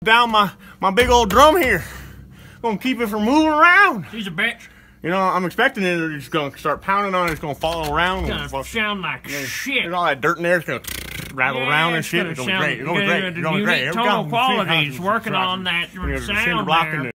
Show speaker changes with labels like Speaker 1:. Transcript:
Speaker 1: down my big old drum here. Gonna keep it from moving around.
Speaker 2: He's a bitch.
Speaker 1: You know, I'm expecting it. It's gonna start pounding on it. It's gonna follow around.
Speaker 2: It's gonna sound like shit.
Speaker 1: There's all that dirt in there. It's gonna rattle around and shit. It's gonna be great. It's gonna be great. It's gonna be great.
Speaker 2: Tonal qualities working on that sound there.